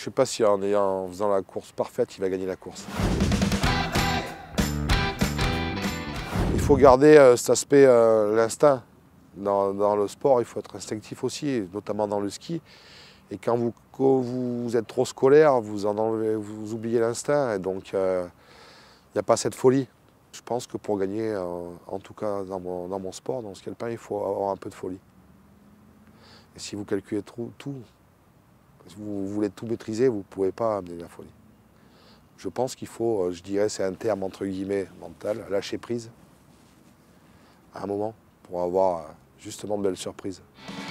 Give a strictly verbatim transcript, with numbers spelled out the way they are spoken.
sais pas si en, ayant, en faisant la course parfaite, il va gagner la course. Il faut garder euh, cet aspect, euh, l'instinct. Dans, dans le sport, il faut être instinctif aussi, notamment dans le ski. Et quand vous, quand vous êtes trop scolaire, vous, en enlevez, vous oubliez l'instinct. Et donc, il euh, n'y a pas cette folie. Je pense que pour gagner, euh, en tout cas dans mon, dans mon sport, dans ce ski alpin, il faut avoir un peu de folie. Et si vous calculez tout, tout si vous voulez tout maîtriser, vous ne pouvez pas amener la folie. Je pense qu'il faut, je dirais, c'est un terme entre guillemets mental, lâcher prise à un moment pour avoir justement de belles surprises.